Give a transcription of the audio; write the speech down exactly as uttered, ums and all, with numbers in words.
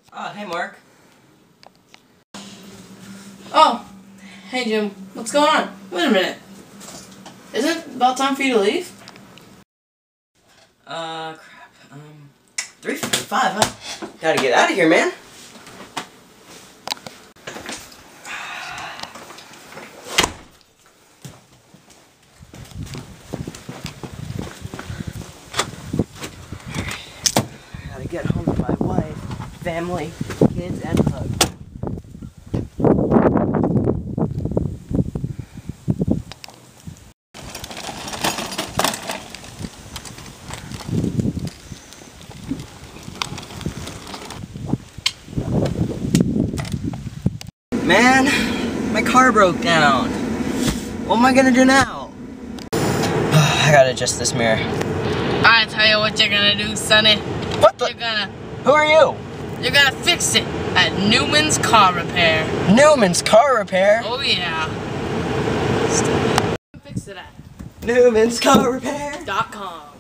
Ah, hey Mark. Oh, hey Jim, what's going on? Wait a minute. Isn't it about time for you to leave? Uh, crap. Um, three fifty-five, huh? Gotta get out of here, man. I gotta get home to my wife, family, kids, and hug. Man, my car broke down. What am I gonna do now? I gotta adjust this mirror. I tell you what you're gonna do, Sonny. What the? You're gonna... Who are you? You're gonna fix it at Newman's Car Repair. Newman's Car Repair? Oh yeah. Fix it at Newman's Car Repair? dot com.